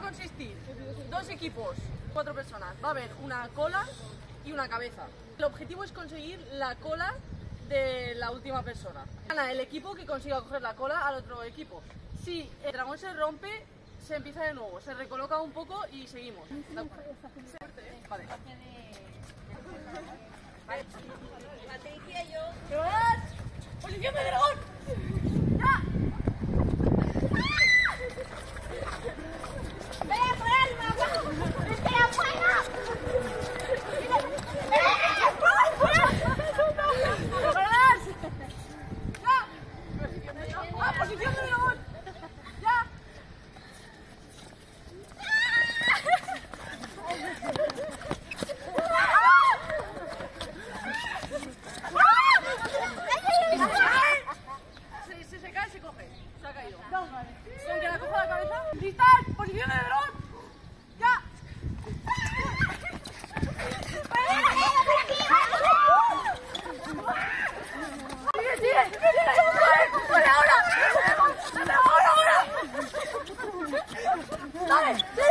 a consistir 2 equipos, 4 personas. Va a haber una cola y una cabeza. El objetivo es conseguir la cola de la última persona. Gana el equipo que consiga coger la cola al otro equipo. Si el dragón se rompe, se empieza de nuevo, se recoloca un poco y seguimos. Vale. Patricia, yo. ¿Qué vas? ¡Posición de dragón! ¡Ya! ¡Espera, fuera! ¡Espera, fuera! ¡Posición de dragón! ¡Ya! Se cae, se coge. Se ha caído. ¿Con que la cojo la cabeza? ¡Listas! ¡Posición de dragón! ¡Ya! ¡Dale! ¡Sí!